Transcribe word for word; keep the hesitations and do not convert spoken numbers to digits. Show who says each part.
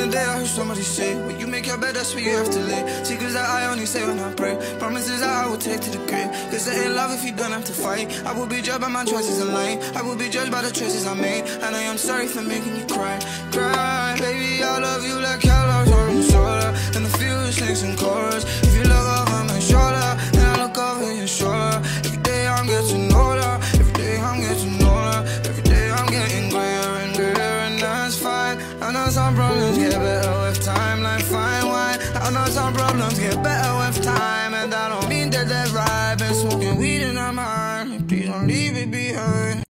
Speaker 1: the day I heard somebody say, when you make your bed, that's where you have to lay. Secrets that I only say when I pray. Promises that I will take to the grave. Cause there ain't love if you don't have to fight. I will be judged by my choices in life. I will be judged by the choices I made. And I am sorry for making you cry. Cry, baby, I love you like hell loves on the soda. And the few snakes and chorus. If you look over my shoulder, then I look over your shoulder. Every day I'm getting older. Every day I'm getting older. Every day I'm getting grayer and grayer, and that's fine. I know some problems get better with time, like fine wine. I know some problems get better with time, and I don't mean that they're right. Been smoking weed in my mind. Please don't leave it behind.